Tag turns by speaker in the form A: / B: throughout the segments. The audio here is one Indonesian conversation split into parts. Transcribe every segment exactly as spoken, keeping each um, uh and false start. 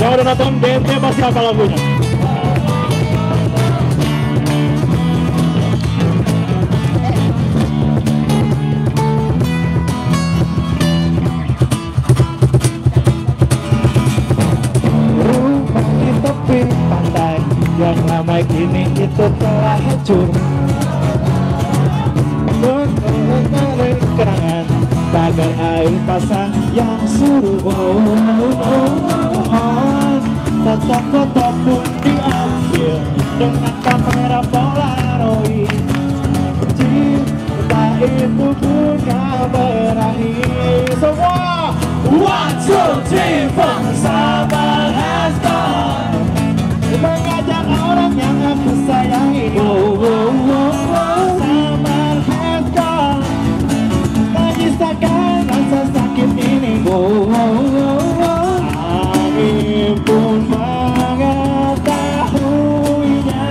A: Yang udah nonton D M T pasti apa lagunya?
B: Rumah di tepi pantai yang ramai kini itu telah hancur. Mengalir kenangan bagai air pasang yang surut. Foto-foto pun diambil dengan kamera Polaroid. Cinta itu punya berakhir. Semua one, two, three, four. Summer has gone. Mengajak orang yang aku sayangi. Oh, oh, oh, oh. Summer has gone. Menyisakan rasa sakit ini. Oh, oh, oh, oh. Angin pun mengetahuinya.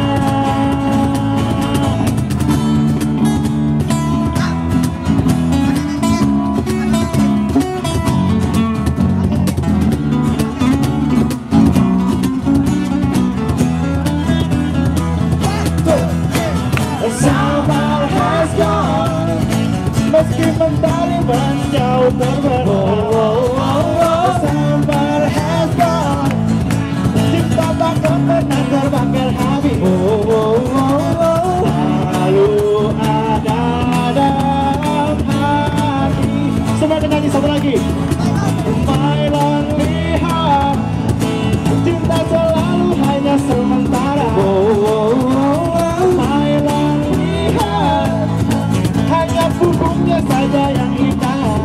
B: Summer has gone. Meski mentari menjauh terbang. Summer has gone. Cinta bakal pernah terbakar habis. Lalu ada dalam hati. Semua nyanyi satu lagi. My lonely heart. Cinta selalu hanya sementara. My lonely heart. Hanya punggungnya saja yang hitam.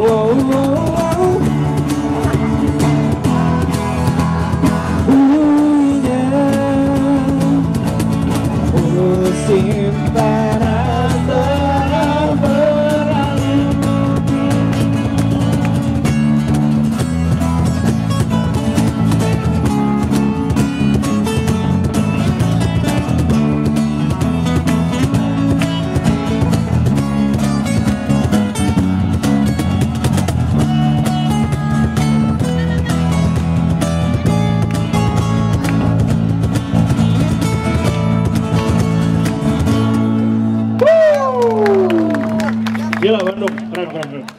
B: Simpanan telah berlalu.
A: Gila Bandung, keren keren keren.